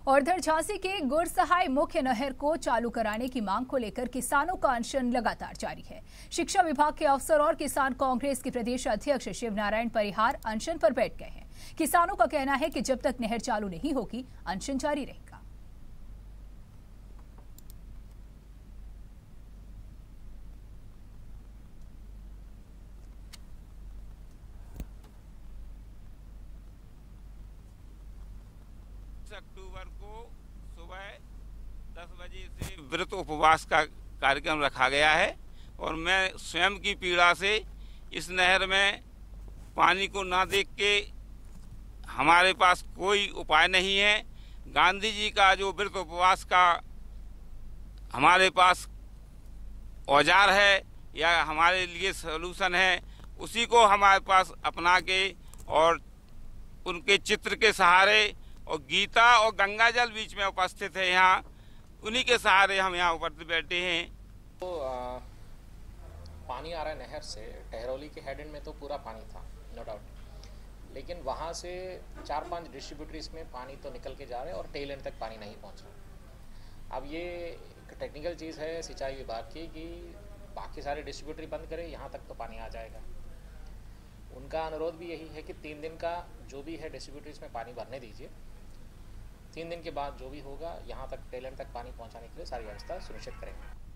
और इधर झांसी के गुरसहाय मुख्य नहर को चालू कराने की मांग को लेकर किसानों का अनशन लगातार जारी है। शिक्षा विभाग के अफसर और किसान कांग्रेस के प्रदेश अध्यक्ष शिवनारायण परिहार अनशन पर बैठ गए हैं। किसानों का कहना है कि जब तक नहर चालू नहीं होगी, अनशन जारी रहेगा। अक्टूबर को सुबह 10 बजे से व्रत उपवास का कार्यक्रम रखा गया है और मैं स्वयं की पीड़ा से इस नहर में पानी को ना देख के हमारे पास कोई उपाय नहीं है। गांधी जी का जो व्रत उपवास का हमारे पास औजार है या हमारे लिए सलूशन है, उसी को हमारे पास अपना के और उनके चित्र के सहारे और गीता और गंगा जल बीच में उपस्थित है, यहाँ उन्हीं के सहारे हम यहाँ ऊपर बैठे हैं। तो पानी आ रहा है नहर से। टहरौली के हेड एंड में तो पूरा पानी था, नो डाउट, लेकिन वहाँ से 4-5 डिस्ट्रीब्यूटरीज में पानी तो निकल के जा रहे हैं और टेल एंड तक पानी नहीं पहुँच रहा। अब ये एक टेक्निकल चीज़ है सिंचाई विभाग की कि बाकी सारे डिस्ट्रीब्यूटरी बंद करें, यहाँ तक तो पानी आ जाएगा। उनका अनुरोध भी यही है कि 3 दिन का जो भी है डिस्ट्रीब्यूटरीज में पानी भरने दीजिए। 3 दिन के बाद जो भी होगा यहाँ तक टेल एंड तक पानी पहुँचाने के लिए सारी व्यवस्था सुनिश्चित करेंगे।